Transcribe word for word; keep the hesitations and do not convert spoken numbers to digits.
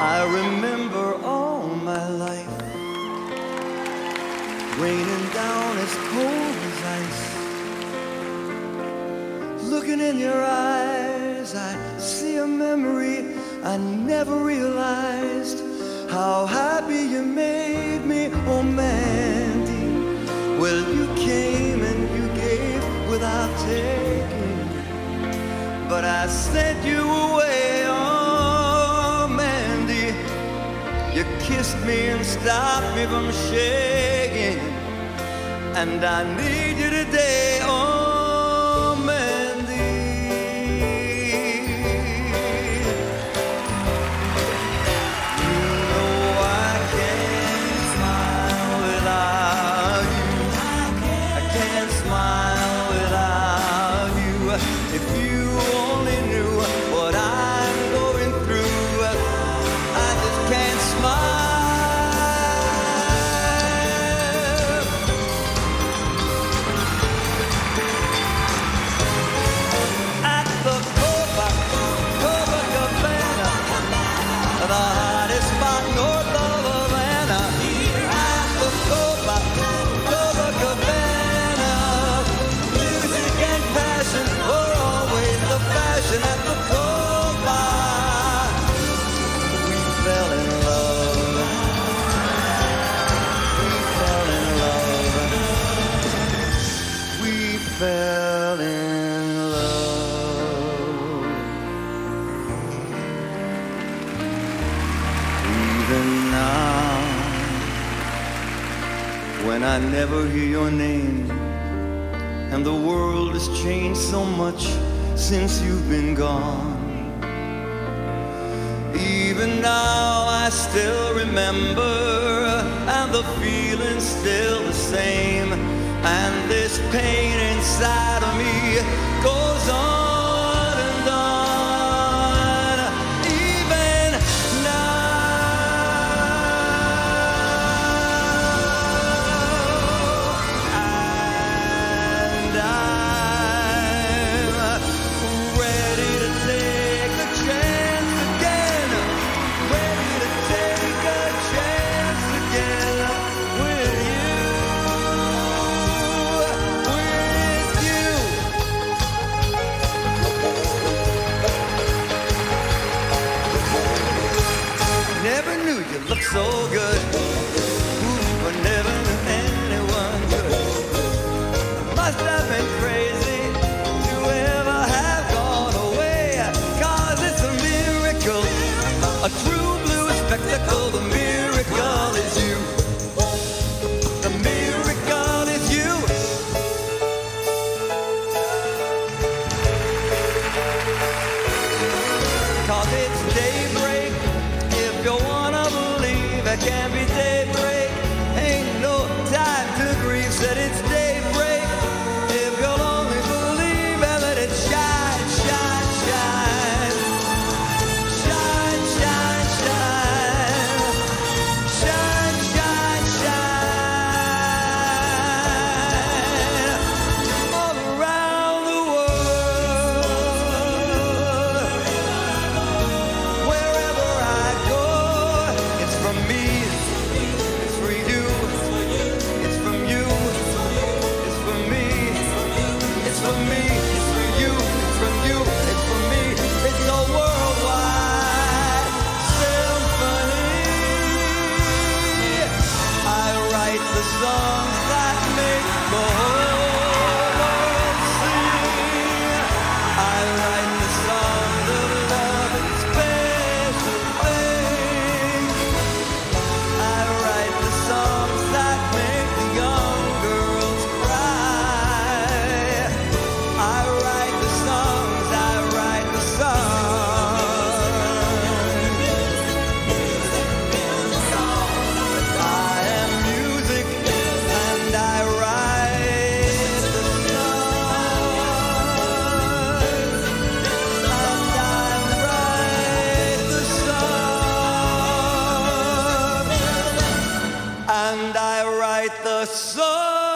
I remember all my life raining down as cold as ice. Looking in your eyes, I see a memory I never realized. How happy you made me, oh Mandy. Well, you came and you gave without taking, but I sent you away, oh Mandy. You kissed me and stopped me from shaking, and I need you today, oh Mandy. You know I can't smile without you. I can't smile without you. If you only knew what I'm going through, I just can't smile. At the Copa, Copacabana, the hottest spot north of Havana. At the Copa, Copacabana, music and passion were always the fashion at the Copa. We fell in love. We fell in love. We fell in love. Even now, when I never hear your name, and the world has changed so much since you've been gone. Even now I still remember, and the feeling's still the same, and this pain inside of me goes on and on. Even now, and I'm ready to take a chance again, ready to take a chance again with you, with you. Never knew you looked so good. Ooh, I never knew anyone could. Must have been crazy to ever have gone away, 'cause it's a miracle, a true blue spectacle. The miracle is you. The miracle is you. 'Cause it's daybreak, if you wanna believe. It can't be daybreak, ain't no time to grieve. Said it's daybreak, if you'll only believe. And let it shine, shine, shine. Shine, shine, shine. Shine, shine, shine. All around the world, wherever I go, it's from me, it's for you, it's from you, it's for me, it's for me, it's for you, it's from you, it's for me. It's a worldwide symphony. I write the songs that make the whole world sing. I write the songs of love and special things. I write the songs that make the young girls cry. I write the songs, I write the songs. I am music and I write the songs. And I write the songs. And I write the songs.